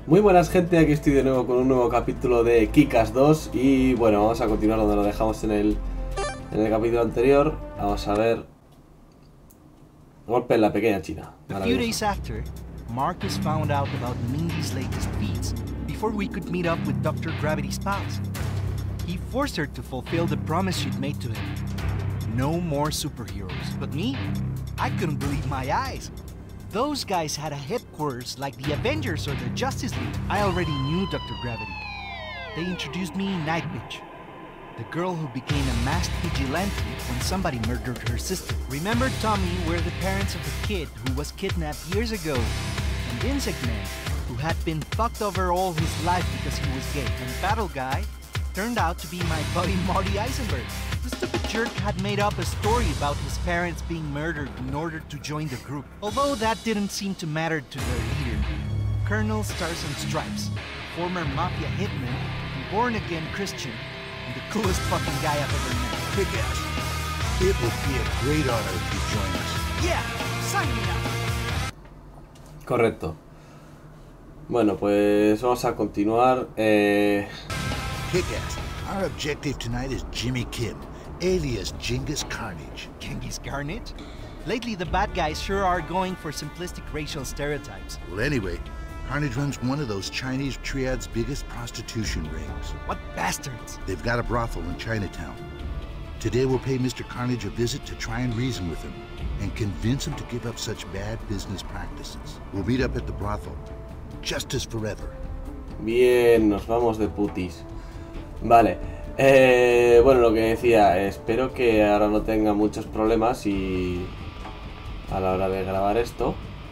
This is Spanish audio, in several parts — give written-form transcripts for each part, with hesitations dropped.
Muy buenas gente, aquí estoy de nuevo con un nuevo capítulo de Kick-Ass 2 y bueno, vamos a continuar donde lo dejamos en el capítulo anterior. Vamos a ver. Golpe en la pequeña China. A few days after, Marcus found out about Mindy's latest feats before we could meet up with Dr. Gravity's pals. He forced her to fulfill the promise she'd made to him. No more superheroes. But me? I couldn't believe my eyes. Those guys had a headquarters like the Avengers or the Justice League. I already knew Dr. Gravity. They introduced me Night Witch, the girl who became a masked vigilante when somebody murdered her sister. Remember Tommy were the parents of the kid who was kidnapped years ago, and Insect Man, who had been fucked over all his life because he was gay, and Battle Guy turned out to be my buddy Marty Eisenberg. The stupid jerk had made up a story about his parents being murdered in order to join the group. Although that didn't seem to matter to their leader, Colonel Stars and Stripes, former mafia hitman, and born-again Christian, and the coolest fucking guy I've ever met. Kick-Ass, it would be a great honor if you join us. Yeah, sign me up. Correcto. Bueno, pues vamos a continuar. Kick-Ass, our objective tonight is Jimmy Kim, alias Genghis Carnage. Genghis Carnage? Lately the bad guys sure are going for simplistic racial stereotypes. Well, anyway, Carnage runs one of those Chinese triad's biggest prostitution rings. What bastards! They've got a brothel in Chinatown. Today we'll pay Mr. Carnage a visit to try and reason with him and convince him to give up such bad business practices. We'll meet up at the brothel. Justice forever. Bien, nos vamos de putis. Vale. Bueno, lo que decía, espero que ahora no tenga muchos problemas y a la hora de grabar esto.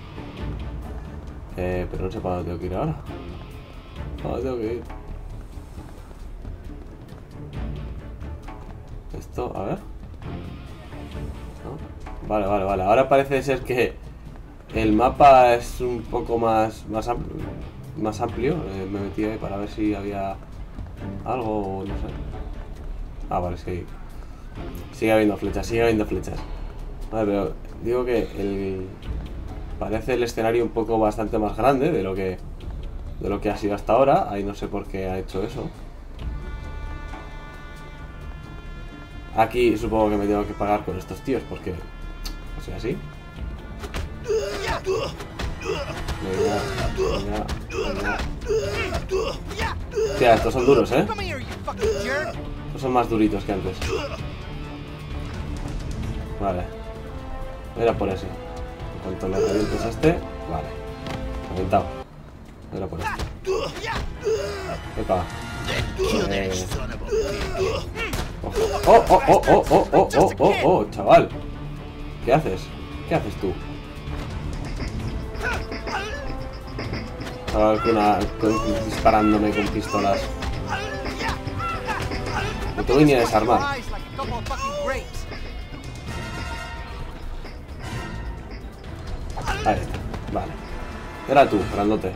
Pero no sé para dónde tengo que ir ahora. ¿Para dónde tengo que ir? Esto, a ver. ¿No? Vale. Ahora parece ser que el mapa es un poco más amplio. Me metí ahí para ver si había algo, no sé. Ah, vale, es que sigue habiendo flechas. Vale, pero digo que parece el escenario un poco bastante más grande de lo que ha sido hasta ahora. Ahí no sé por qué ha hecho eso. Aquí supongo que me tengo que pagar con estos tíos porque, o sea, así. Venga. Hostia, estos son duros, ¿eh? Estos son más duritos que antes. Vale. Era por ese. En cuanto le revientes a este. Vale. Reventado. Era por este. Epa. Oh, chaval. ¿Qué haces? ¿Qué haces tú? Chaval, disparándome con pistolas. No te voy ni a desarmar. Ahí está, vale. Era tú, grandote.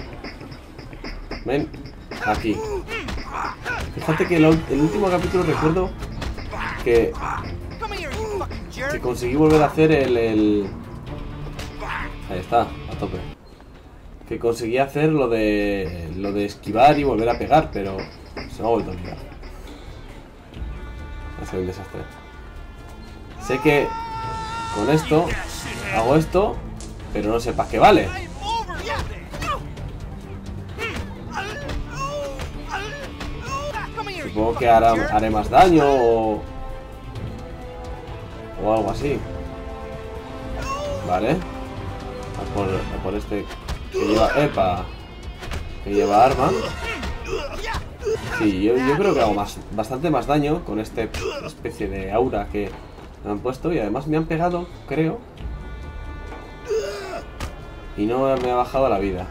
Ven, aquí. Fíjate que el último capítulo recuerdo que conseguí volver a hacer el... Ahí está, a tope. Que conseguí hacer lo de esquivar y volver a pegar, pero se me ha vuelto a olvidar. Ha sido un desastre. Sé que con esto hago esto, pero no sé para qué vale. Supongo que haré más daño o algo así. Vale. A por este que lleva... ¡Epa! Que lleva arma. Sí, yo creo que hago bastante más daño con esta especie de aura que me han puesto. Y además me han pegado, creo. Y no me ha bajado la vida.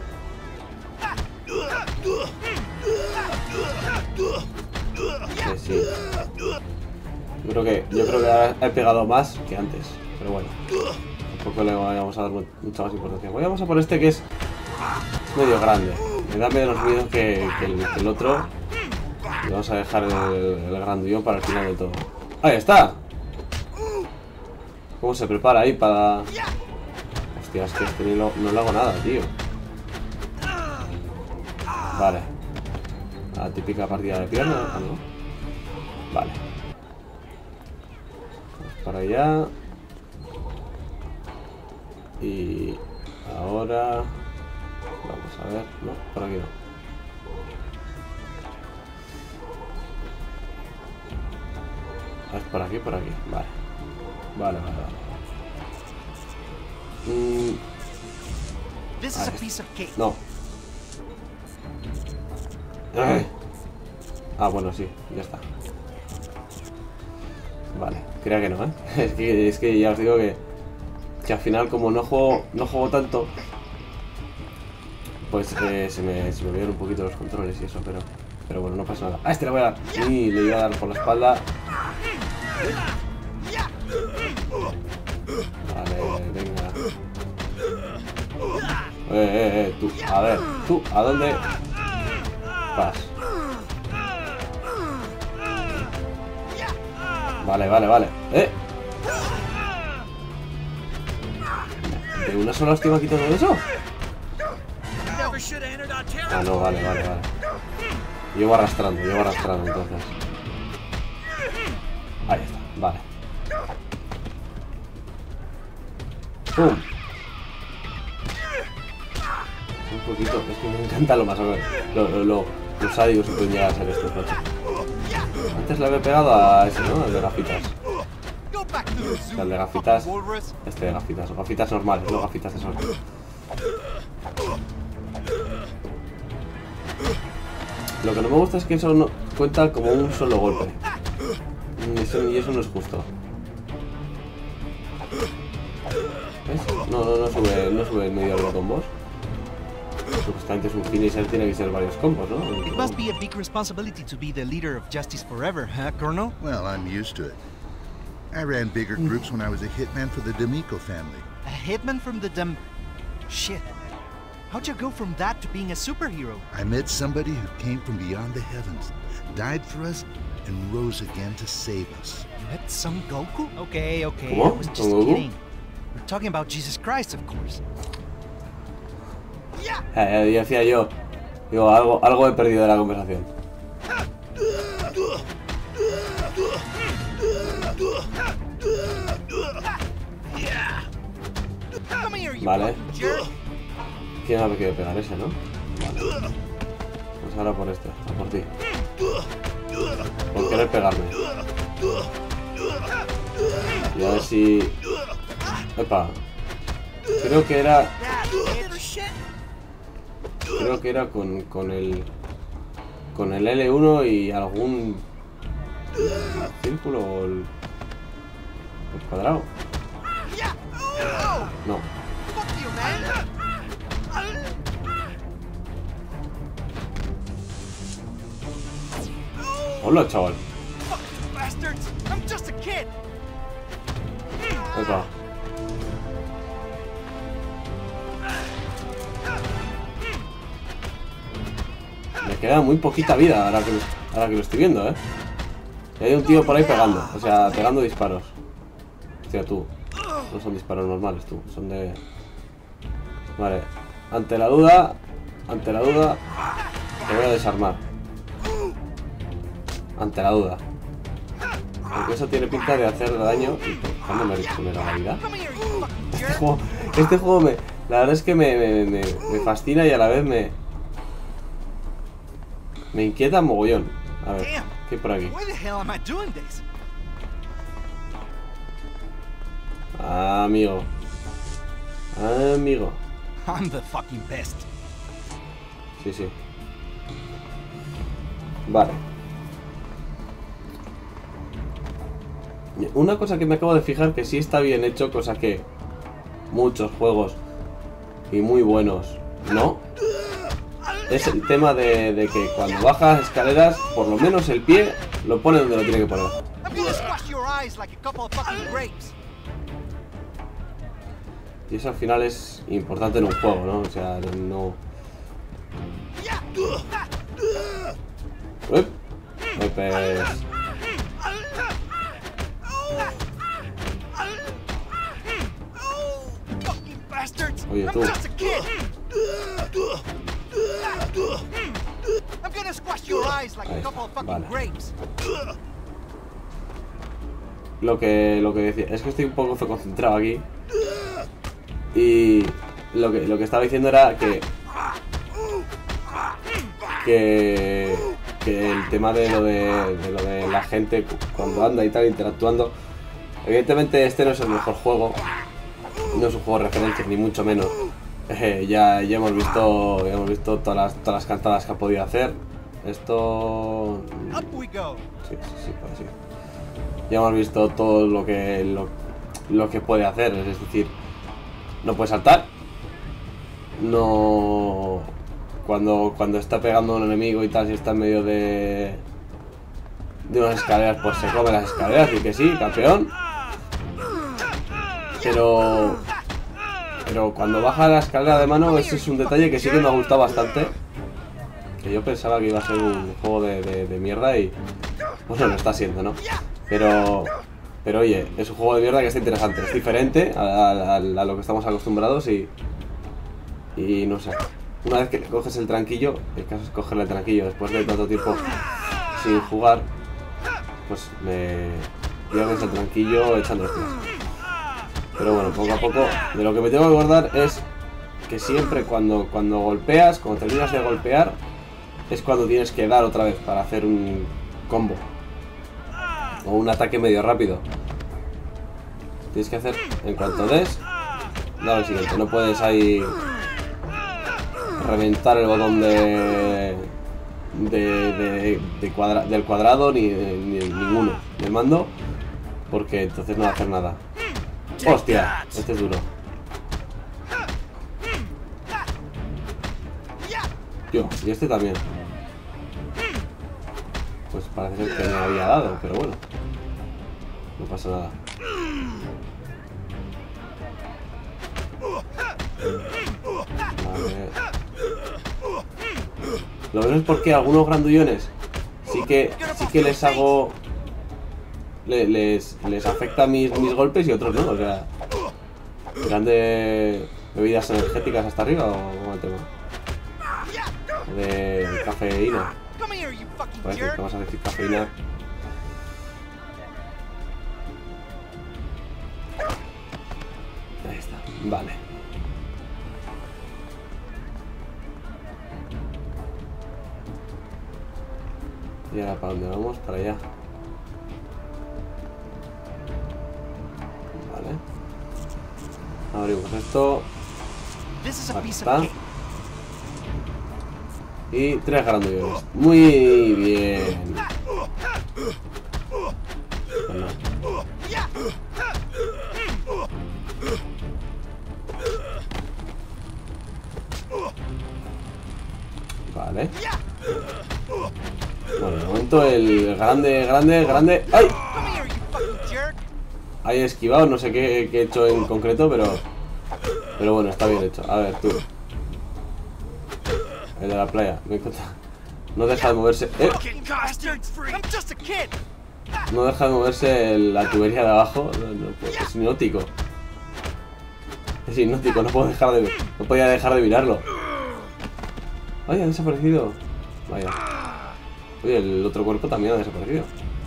Sí. Yo creo que ahora he pegado más que antes. Pero bueno, tampoco le vamos a dar mucha más importancia. Vamos a por este que es medio grande. Me da menos miedo que el otro. Y vamos a dejar el grandullón para el final de todo. ¡Ahí está! ¿Cómo se prepara ahí para...? Hostia, es que este no le hago nada, tío. Vale. La típica partida de pierna, ¿no? Vale. Vamos para allá. Y ahora... Vamos a ver. No, por aquí no. Es por aquí, por aquí. Vale. Vale, vale, vale. This is a piece of cake. No. Ay. Ah, bueno, sí, ya está. Vale, creía que no, ¿eh? Es que ya os digo que al final como no juego tanto, pues se me olvidan un poquito los controles y eso, pero bueno, no pasa nada. ¡Ah, este le voy a dar! Y le iba a dar por la espalda. Vale, venga. Tú, a ver, tú, ¿a dónde vas? Vale, vale, vale. ¿De una sola hostia me ha quitado eso? Ah, no, vale, vale, vale. Llevo arrastrando entonces. Ahí está, vale. ¡Pum! Un poquito, es que me encanta lo más o menos. Los sádicos que pueden llegar a ser estos coches. Antes le había pegado a ese, ¿no? El de gafitas. O sea, el de gafitas. Este de gafitas, o gafitas normales, no gafitas de sol. Lo que no me gusta es que eso no cuenta como un solo golpe. Y eso no es justo. ¿Ves? No sube en medio de los combos. Supuestamente es un finisher, tiene que ser varios combos, ¿no? It must be a big responsibility to be the leader of Justice Forever, huh, Colonel? Well, I'm used to it. I ran bigger groups when I was a hitman for the D'Amico family. A hitman from the Shit. How'd you go from that to being a superhero? I met somebody who came from beyond the heavens, died for us, and rose again to save us. You met Son Goku? Okay, ¿Cómo? I was just ¿Son Goku? kidding. We're talking about Jesus Christ, of course. Decía yo, digo, algo he perdido de la conversación. Vale. ¿Quién me quiere pegar? Ese, ¿no? Vale. Pues ahora por este, a por ti. Por querer pegarme. Y a ver si... Epa. Creo que era con el L1 y algún círculo o el cuadrado. No. Hola, chaval. Epa. Me queda muy poquita vida ahora que lo estoy viendo, ¿eh? Y hay un tío por ahí pegando, o sea, pegando disparos. Hostia, tú. No son disparos normales, tú. Son de... Vale. Ante la duda, te voy a desarmar. Ante la duda. Porque eso tiene pinta de hacer daño. ¿Cuándo me da la vida? Este juego la verdad es que me fascina y a la vez me inquieta mogollón. A ver, ¿qué hay por aquí? Amigo. I'm the fucking best. Sí. Vale. Una cosa que me acabo de fijar que sí está bien hecho, cosa que muchos juegos y muy buenos no, es el tema de que cuando bajas escaleras, por lo menos el pie lo pone donde lo tiene que poner. Y eso al final es importante en un juego, ¿no? O sea, no... Uy, pues... Oye, tú. your eyes like a Ahí couple of está, fucking vale. grapes. Lo que decía, es que estoy un poco concentrado aquí. Y lo que estaba diciendo era que el tema de lo de la gente cuando anda y tal, interactuando. Evidentemente este no es el mejor juego. No es un juego de referencias, ni mucho menos. Ya hemos visto todas las cantadas que ha podido hacer. Esto... Up we go. Sí, pues sí. Ya hemos visto todo lo que puede hacer. Es decir, no puede saltar. No... Cuando está pegando a un enemigo y tal, si está en medio de unas escaleras, pues se come las escaleras. Y que sí, campeón. Pero cuando baja la escalera de mano, ese es un detalle que sí que me ha gustado bastante. Que yo pensaba que iba a ser un juego de mierda y... Bueno, lo está siendo, ¿no? Pero oye, es un juego de mierda que está interesante. Es diferente a lo que estamos acostumbrados y no sé. Una vez que le coges el tranquillo, el caso es cogerle el tranquillo. Después de tanto tiempo sin jugar, pues me pierdes el tranquillo echando hostias. Pero bueno, poco a poco, de lo que me tengo que acordar es que siempre cuando golpeas, cuando terminas de golpear, es cuando tienes que dar otra vez para hacer un combo. O un ataque medio rápido. Tienes que hacer, en cuanto des, dar el siguiente. No puedes ahí reventar el botón del cuadrado ni ninguno del mando, porque entonces no va a hacer nada. ¡Hostia! Este es duro. Yo, y este también. Pues parece ser que me había dado, pero bueno. No pasa nada. Vale. Lo menos es porque algunos grandullones sí que les hago... Les afecta mis golpes y otros no, o sea... ¿Eran de bebidas energéticas hasta arriba o cómo el tema? De cafeína. Parece que vamos a decir cafeína. Ahí está, vale. ¿Y ahora para dónde vamos? Para allá. Vale. Abrimos esto. Ahí está. Y 3 grandullones. Muy bien. Bueno. Vale. Bueno, de momento el grande. ¡Ay! Ahí he esquivado, no sé qué he hecho en concreto, pero bueno, está bien hecho. A ver, tú. El de la playa, me encanta. No deja de moverse. No deja de moverse la tubería de abajo. Es hipnótico. Es hipnótico, no podía dejar de mirarlo. Ay, ha desaparecido. Vaya. Oye, el otro cuerpo también ha desaparecido.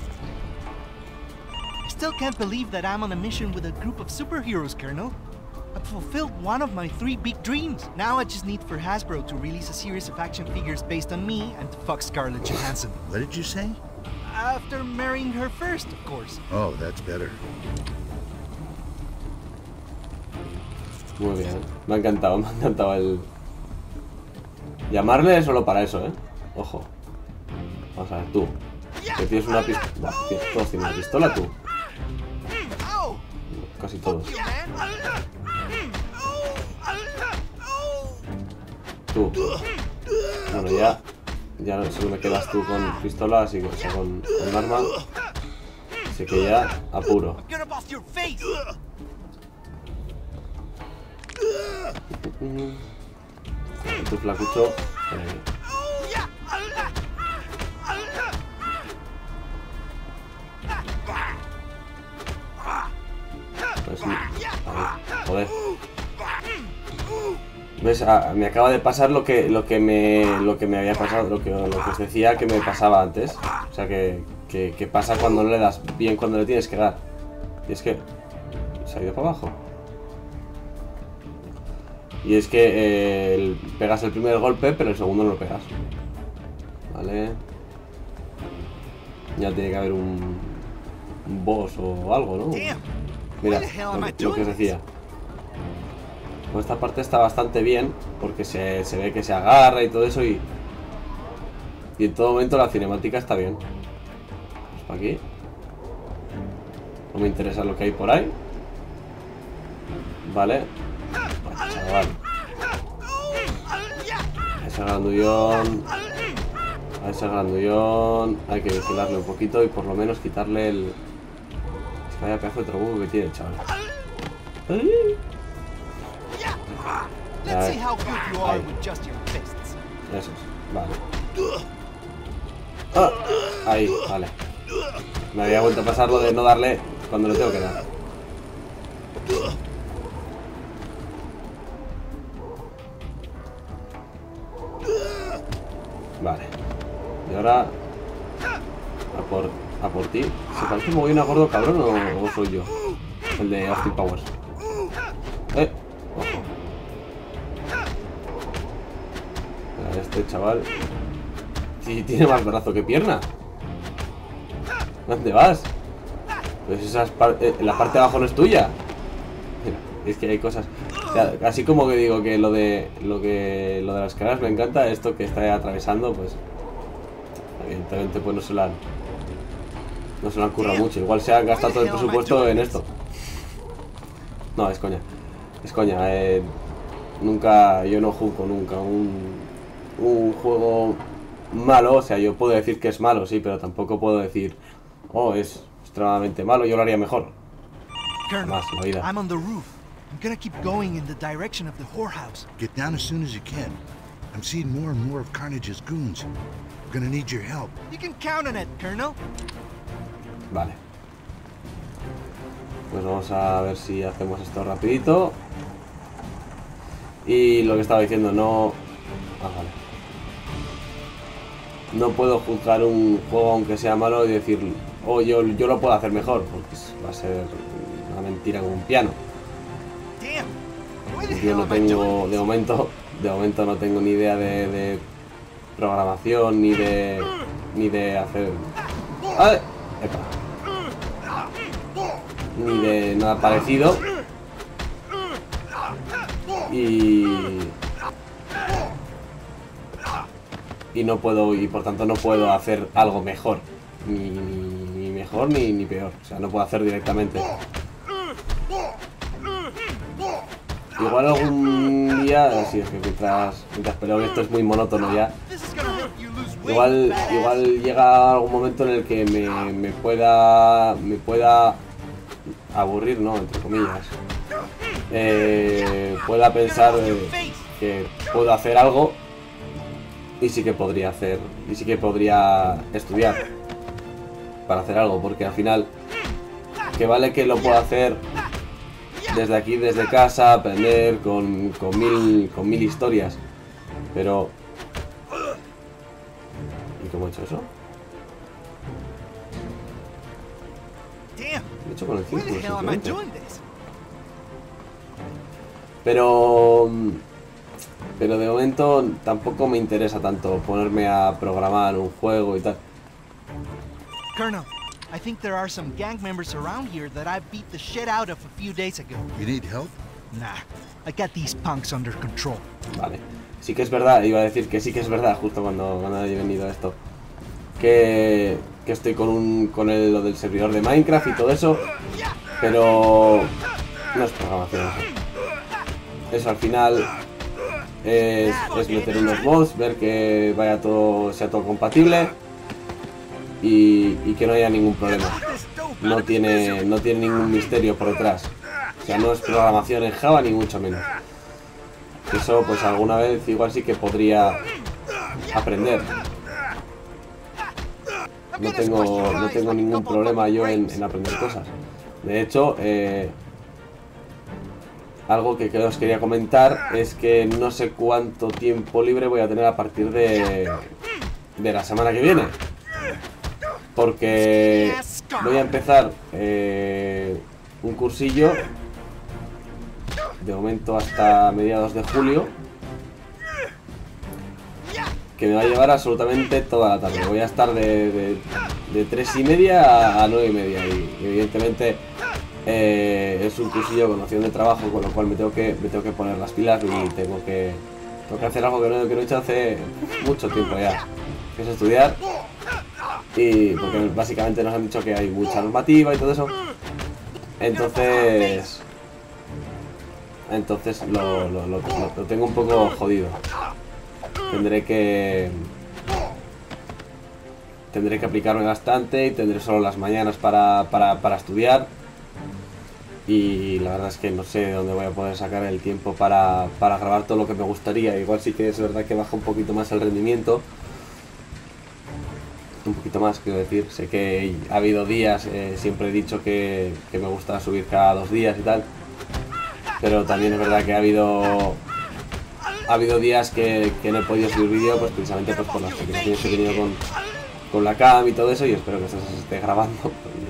Still can't believe that I'm on a mission with a group of superheroes, Colonel. I've fulfilled one of my 3 big dreams. Now I just need for Hasbro to release a series of action figures based on me and to fuck Scarlett Johansson. What did you say? After marrying her first, of course. Oh, that's better. Muy bien, me ha encantado el... Llamarle solo para eso, Ojo. Vamos a ver, tú. Que tienes una pistola. Todos tienen una pistola, tú. Casi todos. Tú. Bueno, ya no solo me quedas tú con pistola, así que, o sea, con arma. Así que ya, apuro. Tu flacucho. Pues, ahí, joder. ¿Ves? Me acaba de pasar lo que me había pasado, lo que os decía que me pasaba antes. O sea, que pasa cuando no le das bien, cuando le tienes que dar. Y es que se ha ido para abajo. Y es que pegas el primer golpe, pero el segundo no lo pegas. Vale. Ya tiene que haber un boss o algo, ¿no? Mira, lo que os decía. Pues esta parte está bastante bien, porque se ve que se agarra y todo eso, y en todo momento la cinemática está bien. Pues para aquí. No me interesa lo que hay por ahí. Vale. Bueno, chaval. Ese grandullón. A ese grandullón hay que vigilarle un poquito y por lo menos quitarle el... Es que vaya pedazo de trabuco que tiene, chaval. Let's see how good you are with just your fists. Eso es, vale. Ah, ahí, vale. Me había vuelto a pasar lo de no darle cuando le tengo que dar. Vale. Y ahora a por ti. ¿Se parece muy bien a Gordo Cabrón o soy yo? El de Austin Powers. Ojo. Este chaval sí tiene más brazo que pierna. ¿Dónde vas? Pues la parte de abajo no es tuya. Es que hay cosas. O sea, así como que digo que lo de las caras me encanta, esto que está atravesando, pues evidentemente pues no se lo han currado mucho. Igual se han gastado todo el presupuesto en esto. No, es coña. Es coña. Nunca, yo no juzgo nunca un juego malo. O sea, yo puedo decir que es malo, sí, pero tampoco puedo decir, oh, es extremadamente malo, yo lo haría mejor. Jamás en la vida. I'm on the roof. I'm gonna keep going in the direction of the whorehouse. Get down as soon as you can. I'm seeing more and more of Carnage's goons. We're gonna need your help. You can count on it, Colonel. Vale. Pues vamos a ver si hacemos esto rapidito. Y lo que estaba diciendo, no... Ah, vale. No puedo juzgar un juego aunque sea malo y decir, oh, yo lo puedo hacer mejor, porque va a ser una mentira como un piano. Yo no tengo, de momento no tengo ni idea de programación, ni de hacer... ¡Ay! Epa. Ni de nada parecido. Y no puedo, y por tanto no puedo hacer algo mejor. Ni mejor ni peor. O sea, no puedo hacer directamente. Igual algún día, así es que mientras peleo, esto es muy monótono ya. Igual llega algún momento en el que me pueda aburrir, ¿no? Entre comillas. Pueda pensar que puedo hacer algo y sí que podría estudiar para hacer algo, porque al final que vale que lo puedo hacer desde aquí, desde casa, aprender con mil historias, pero ¿y cómo he hecho eso? Lo he hecho con el círculo simplemente. Pero de momento tampoco me interesa tanto ponerme a programar un juego y tal. Colonel, I think there are some gang members around here that I beat the shit out of a few days ago. You need help? Nah, I got these punks under control. Vale, sí que es verdad, iba a decir que sí que es verdad justo cuando haya venido esto. Que estoy con lo del servidor de Minecraft y todo eso, pero no es programación. Eso al final es meter unos mods, ver que sea todo compatible y que no haya ningún problema. No tiene ningún misterio por detrás. O sea, no es programación en Java ni mucho menos. Eso pues alguna vez igual sí que podría aprender. No tengo ningún problema yo en aprender cosas. De hecho, algo que os quería comentar es que no sé cuánto tiempo libre voy a tener a partir de la semana que viene. Porque voy a empezar un cursillo de momento hasta mediados de julio, que me va a llevar absolutamente toda la tarde. Voy a estar de 3:30 a 9:30 y evidentemente es un cursillo con opción de trabajo, con lo cual me tengo que poner las pilas y tengo que hacer algo que no he hecho hace mucho tiempo ya, que es estudiar. Y porque básicamente nos han dicho que hay mucha normativa y todo eso. Entonces lo tengo un poco jodido. Tendré que aplicarme bastante y tendré solo las mañanas para estudiar. Y la verdad es que no sé de dónde voy a poder sacar el tiempo para grabar todo lo que me gustaría. Igual sí que es verdad que baja un poquito más el rendimiento. Un poquito más, quiero decir. Sé que ha habido días, siempre he dicho que me gusta subir cada 2 días y tal. Pero también es verdad que ha habido días que no he podido subir vídeo, pues precisamente pues por las complicaciones que he tenido con la cam y todo eso. Y espero que esto se esté grabando.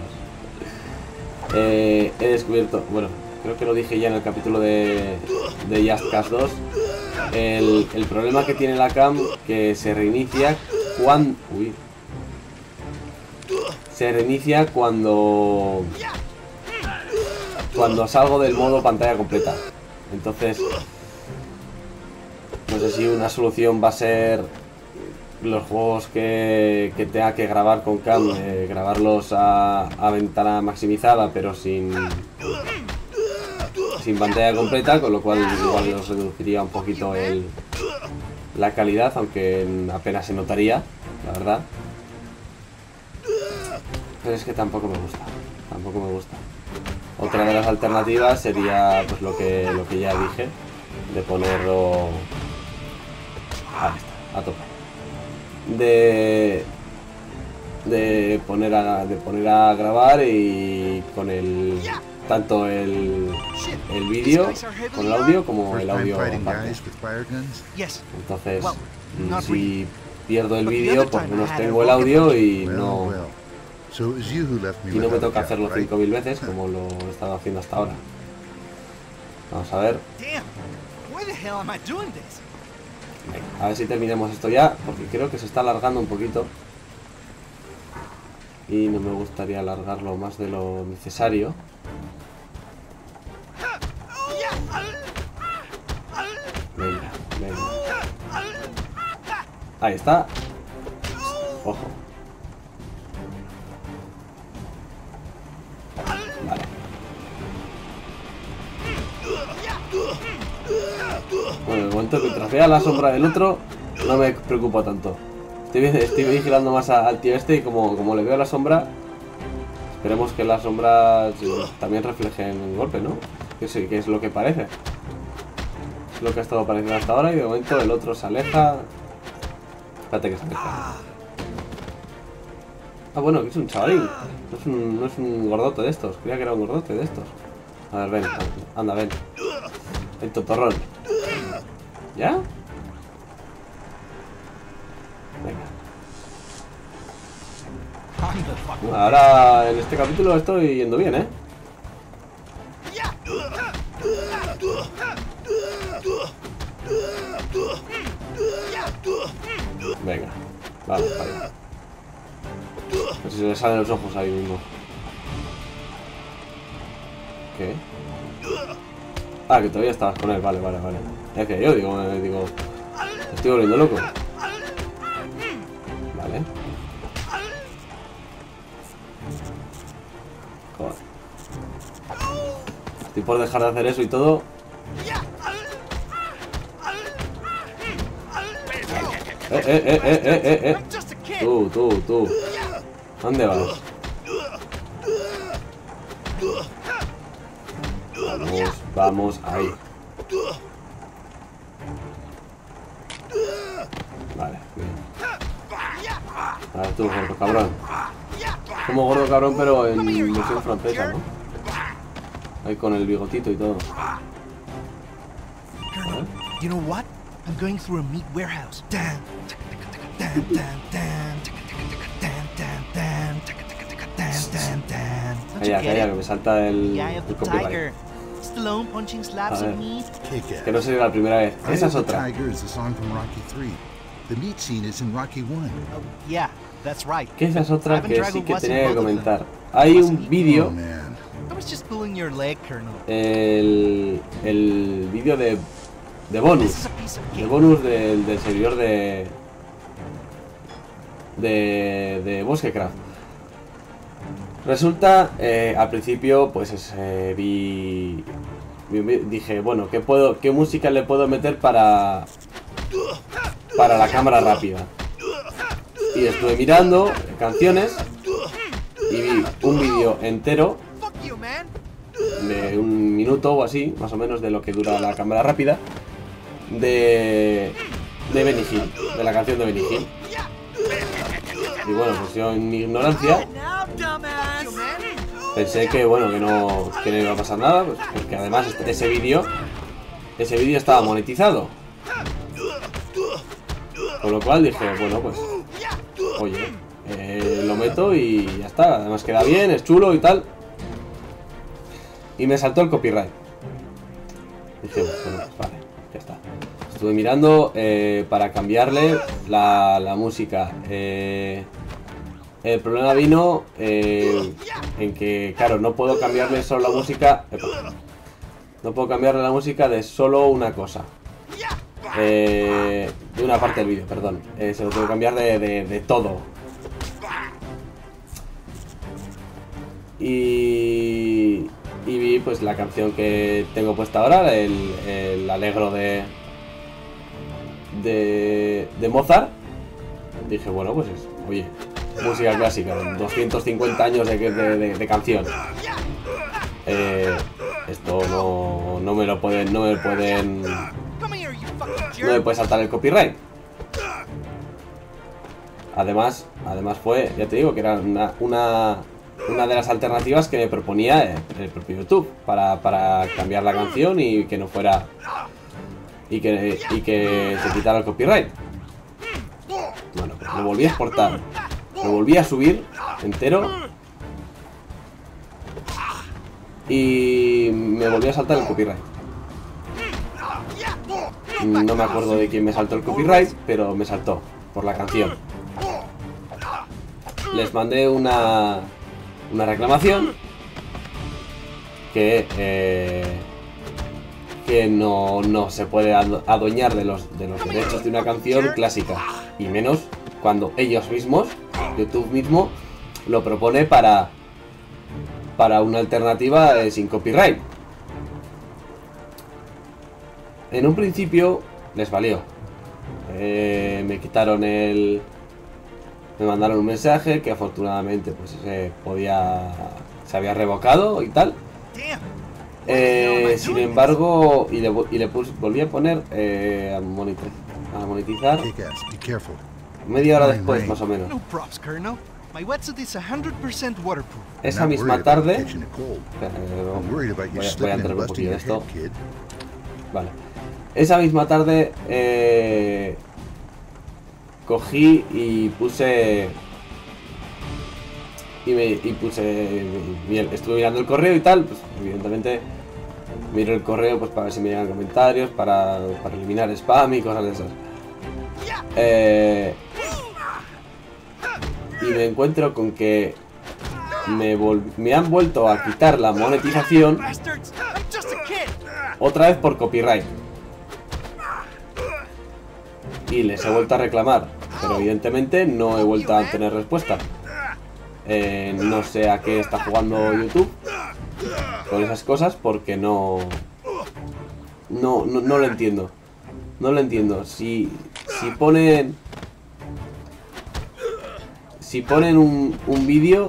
He descubierto, bueno, creo que lo dije ya en el capítulo de Just Cause 2. El problema que tiene la cam, que se reinicia cuando... Uy. Se reinicia cuando salgo del modo pantalla completa. Entonces no sé si una solución va a ser los juegos que tenga que grabar con cam, grabarlos a ventana maximizada pero sin pantalla completa, con lo cual igual los reduciría un poquito la calidad, aunque apenas se notaría, la verdad. Pero es que tampoco me gusta. Otra de las alternativas sería pues lo que ya dije, de ponerlo a tope, de poner a grabar y con tanto el vídeo con el audio como el audio aparte. Entonces si pierdo el vídeo, por lo menos tengo el audio y no me toca hacerlo 5000 veces como lo he estado haciendo hasta ahora. Vamos a ver. Venga, a ver si terminamos esto ya, porque creo que se está alargando un poquito y no me gustaría alargarlo más de lo necesario. Venga. Ahí está. Ojo. Vale. Bueno, en el momento que tracea la sombra del otro, no me preocupo tanto. Estoy vigilando más al tío este y como le veo la sombra, esperemos que la sombra también refleje en el golpe, ¿no? Que es lo que parece. Es lo que ha estado apareciendo hasta ahora y de momento el otro se aleja. Espérate que se aleja. Ah, bueno, que es un chavalín. No es un gordote de estos. Creía que era un gordote de estos. A ver, ven. Anda, ven. El totorrón. ¿Ya? Venga. Bueno, ahora en este capítulo estoy yendo bien, ¿eh? Venga. Vale, vale. A ver si se le salen los ojos ahí mismo. ¿Qué? Ah, que todavía estabas con él, vale. Es que yo digo, estoy volviendo loco. Vale. Joder. Estoy por dejar de hacer eso y todo. Tú. ¿Dónde vas? Vamos, ahí. Vale, bien. A ver tú, gordo cabrón. Como gordo cabrón, pero en versión francesa, ¿no? Ahí con el bigotito y todo. You know what? I'm going through a meat warehouse. Dan, dan, dan, dan, dan, dan, dan, dan, dan. Don't you Calla, get calla, it? que me salta el The eye of the copyright. tiger. Stallone punching slabs A of ver. meat. Kick-ass. Que no sería la primera vez. Eye Esa of es the otra. Tiger is a song from Rocky 3. The meat scene is in Rocky 1. Oh, yeah, that's right. Que esa es otra Ivan que Drago sí que was in tenía que both of them. comentar. Hay un Oh, vídeo, man. I was just pulling your leg, Colonel. el vídeo de This bonus. is a piece of De cake. bonus del servidor de Bosquecraft. Resulta, al principio, pues dije, bueno, ¿qué música le puedo meter para la cámara rápida? Y estuve mirando canciones y vi un vídeo entero Fuck you, man. de 1 minuto o así, más o menos, de lo que dura la cámara rápida de Benny Hill, de la canción de Benny Hill. Y bueno, pues yo en mi ignorancia pensé que bueno, que no iba a pasar nada, pues, porque además ese vídeo estaba monetizado. Con lo cual dije, bueno, pues oye, lo meto y ya está. Además queda bien, es chulo y tal. Y me saltó el copyright. Dije, bueno, pues vale, ya está. Estuve mirando para cambiarle la música. El problema vino en que, claro, no puedo cambiarle solo la música. No puedo cambiarle la música de solo una cosa. De una parte del vídeo, perdón. Se lo tengo que cambiar de todo. Y vi pues la canción que tengo puesta ahora, el Allegro de Mozart. Dije, bueno, pues oye, música clásica, 250 años de canción. Esto no me puede saltar el copyright. Además fue, ya te digo, que era una de las alternativas que me proponía el propio YouTube para cambiar la canción y que no fuera y que se quitara el copyright. Bueno, pues lo volví a exportar, lo volví a subir entero y me volvió a saltar el copyright. No me acuerdo de quién me saltó el copyright, pero me saltó por la canción. Les mandé una reclamación que no se puede adueñar de los derechos de una canción clásica, y menos cuando ellos mismos, YouTube mismo, lo propone para una alternativa sin copyright. En un principio les valió. Me quitaron me mandaron un mensaje que afortunadamente pues se había revocado y tal. Sin embargo, volví a poner a monetizar Kick-ass, be careful. media hora después, más o menos. No props, Colonel. My wetsuit is 100% waterproof. Esa Not misma worried about tarde. catching a cold. Espera, I'm worried about you voy a slipping entrar and un busting poquillo your esto. head, kid. Vale. Esa misma tarde cogí y puse. Estuve mirando el correo y tal, pues evidentemente miro el correo pues para ver si me llegan comentarios, para eliminar spam y cosas de esas. Y me encuentro con que me han vuelto a quitar la monetización Bastards! I'm just a kid! otra vez por copyright. Y les he vuelto a reclamar, pero evidentemente no he vuelto a tener respuesta. No sé a qué está jugando YouTube con esas cosas, porque no lo entiendo. No lo entiendo. Si ponen un vídeo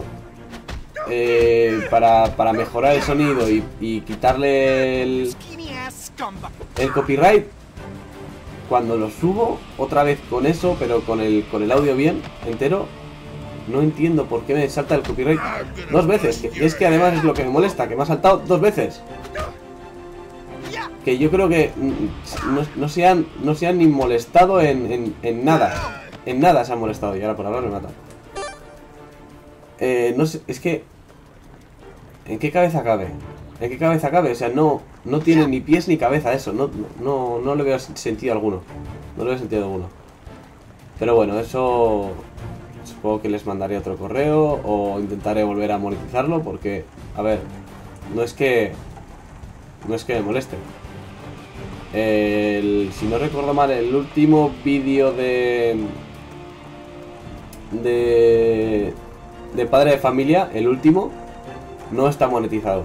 para mejorar el sonido y quitarle Skinny ass scumbag. el copyright, cuando lo subo otra vez con eso, pero con el audio bien entero, no entiendo por qué me salta el copyright 2 veces. Es que además es lo que me molesta, que me ha saltado 2 veces. que yo creo que no se han ni molestado en nada. En nada se han molestado y ahora por hablar me matan. No sé, es que... ¿En qué cabeza cabe? ¿En qué cabeza cabe? O sea, no tiene ni pies ni cabeza eso. No le veo sentido alguno. No le veo sentido alguno. Pero bueno, eso... Supongo que les mandaré otro correo o intentaré volver a monetizarlo porque, a ver, no es que me moleste. Si no recuerdo mal, el último vídeo de padre de familia, el último, no está monetizado.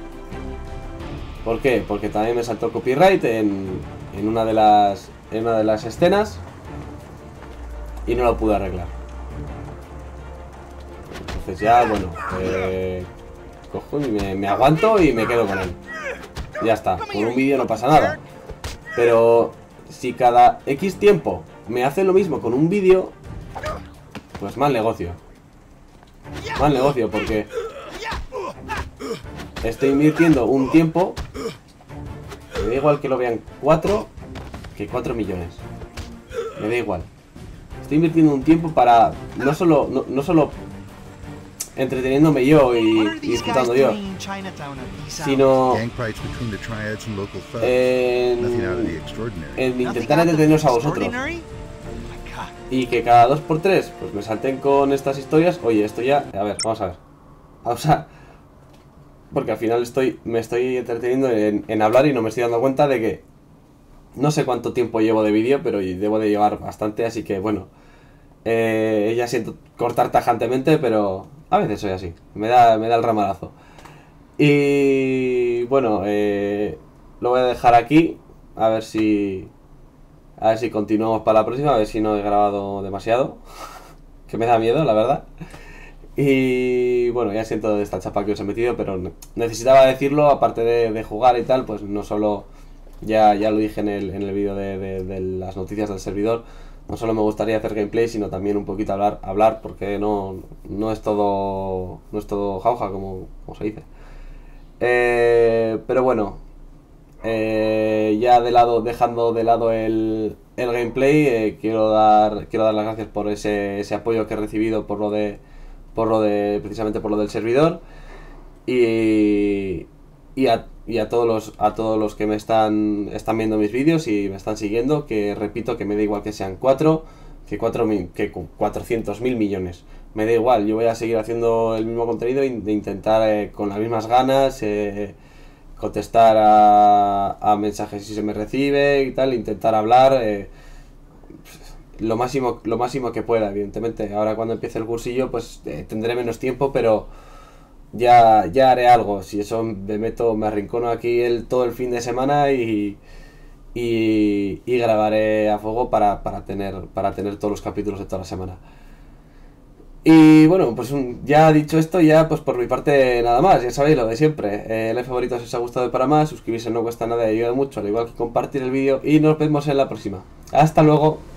¿Por qué? Porque también me saltó copyright en una de las escenas y no lo pude arreglar. Entonces ya, bueno, cojo y me aguanto y me quedo con él. Ya está, con un vídeo no pasa nada. Pero si cada X tiempo me hace lo mismo con un vídeo, pues mal negocio. Mal negocio porque estoy invirtiendo un tiempo. Me da igual que lo vean 4 que 4 millones. Me da igual. Estoy invirtiendo un tiempo para no solo entreteniendo yo y disfrutando yo, sino en intentar entreteneros a vosotros. Y que cada 2x3 pues me salten con estas historias. Oye, esto ya... A ver, vamos a ver. Pausa. Porque al final me estoy entreteniendo en hablar y no me estoy dando cuenta de que no sé cuánto tiempo llevo de vídeo, pero debo de llevar bastante, así que bueno. Ya siento cortar tajantemente, pero a veces soy así. Me da el ramalazo. Y bueno, lo voy a dejar aquí. A ver si continuamos para la próxima. A ver si no he grabado demasiado. Que me da miedo, la verdad. Y bueno, ya siento de esta chapa que os he metido, pero necesitaba decirlo, aparte de jugar y tal, pues no solo, ya lo dije en el vídeo de las noticias del servidor, no solo me gustaría hacer gameplay, sino también un poquito hablar porque no es todo jauja, como se dice. Pero bueno, ya dejando de lado el gameplay, quiero dar las gracias por ese apoyo que he recibido precisamente por lo del servidor y a todos los que me están viendo mis vídeos y me están siguiendo, que repito que me da igual que sean 4 que 400.000 millones, me da igual, yo voy a seguir haciendo el mismo contenido e de intentar con las mismas ganas contestar a mensajes si se me recibe y tal, intentar hablar lo máximo que pueda, evidentemente. Ahora cuando empiece el cursillo pues tendré menos tiempo, pero ya haré algo. Si eso me arrincono aquí todo el fin de semana y grabaré a fuego para tener todos los capítulos de toda la semana. Y bueno, pues ya dicho esto, ya pues por mi parte nada más, ya sabéis lo de siempre. Like favorito si os ha gustado y para más, suscribirse no cuesta nada y ayuda mucho, al igual que compartir el vídeo, y nos vemos en la próxima. Hasta luego.